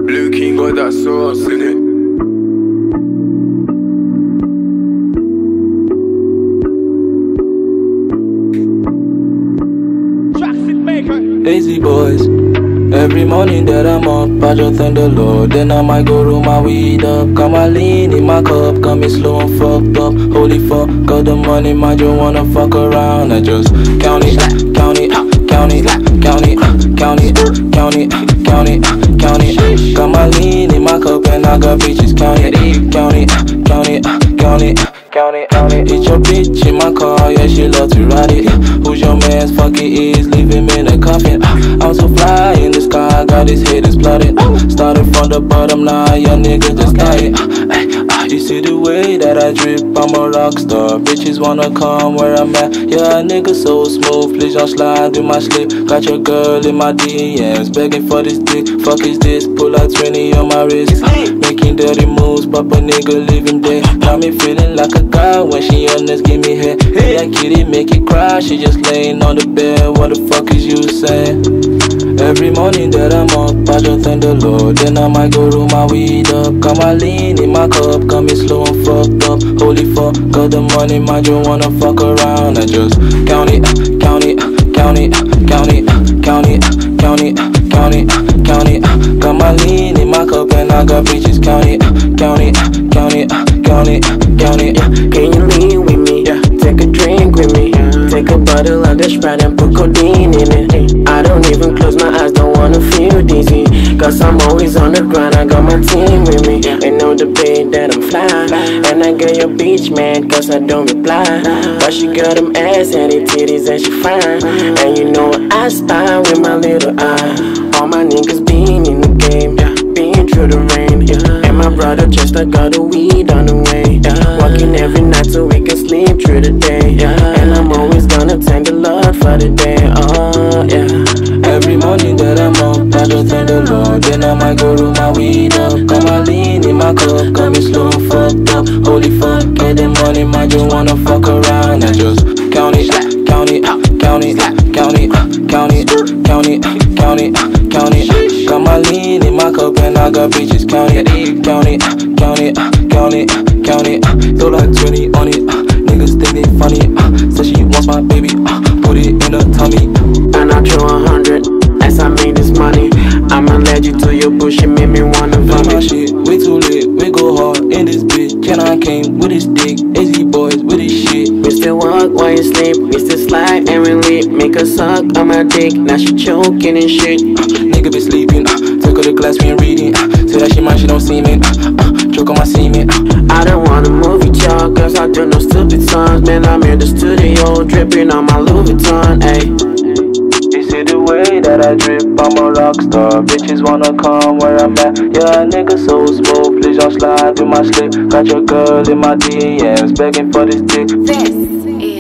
Blueking got that sauce in it. Lazy boys. Every morning that I'm up, I just thank the Lord. Then I might go roll my weed up. Got my lean in my cup, got me slow and fucked up. Holy fuck, got the money, might just wanna fuck around. I just count it, count it, count it, count it, count it, count it, count it, count it. Got my lean in my cup and I got bitches. Count it, count it, count it, count it. Count it, count it. It's your bitch in my car, yeah, she love to ride it. Who's your man's fuck it is, leave him in a coffin. I'm so fly in the sky, got his head exploded. Started from the bottom, now young nigga just started. You see the way that I drip, I'm a rock star. Bitches wanna come where I'm at. Yeah, nigga so smooth, please don't slide in my slip. Got your girl in my DMs, begging for this dick. Fuck is this, pull out 20 on my wrist. Making dirty moves, pop a nigga, leave him dead. Got me feeling like a guy when she honest, give me head. Hey, that kitty make it cry, she just laying on the bed. What the fuck is you saying? Every morning that I'm up, I just thank the Lord. Then I might go roll my weed up. Got my lean in my cup, got me slow and fucked up. Holy fuck, got the money, might just wanna fuck around. I just count it, count it, count it, count it, count it, count it, count it, count it. Got my lean in my cup and I got bitches. Count it, count it, count it, count it, count it. Can you lean with me? Take a drink with me. Take a bottle of the Sprite and put codeine in it. I don't even close my eyes, don't wanna feel dizzy. Cause I'm always on the grind, I got my team with me. Ain't no debate that I'm flying. And I got your bitch mad cause I don't reply. But she got them ass and her titties and she fine. And you know I spy with my little eye. All my niggas been in the game, been through the rain. And my brother just got the weed on the way. Walking every night so we can sleep through the day. And I'm always gonna thank the Lord for the day. Oh yeah. Every morning that I'm up, I just thank the Lord. Then I might go roll my weed up. Got my lean in my cup, got me slow and fucked up. Holy fuck, get the money, might just wanna fuck around. I just count it, count it, count it, count it, count it, count it, count it, count it. Got my lean in my cup and I got bitches. Count it, count it, count it, count it, count it. Throw like 20 on it, niggas think they funny. Said she wants my baby, put it in her tummy. And I throw 100 as I made this money. I'm allergic to your bush, it made me wanna vomit. My shit, we too lit, we go hard in this bitch. Can I came with his dick, Lazy boys with his shit. We still walk while you sleep, we still slide and relief. Make her suck on my dick, now she choking and shit. Nigga be sleeping, took her to class, we ain't reading. Say that she mine, she don't see me. Choke on my semen. I don't wanna move with y'all, cause I do no stupid songs. Man, I'm in the studio, dripping on my Louis Vuitton, ayy. See the way that I drip, I'm a rock star. Bitches wanna come where I'm at. Yeah, nigga so smooth, please don't slide in my slip. Got your girl in my DMs, begging for this dick. This is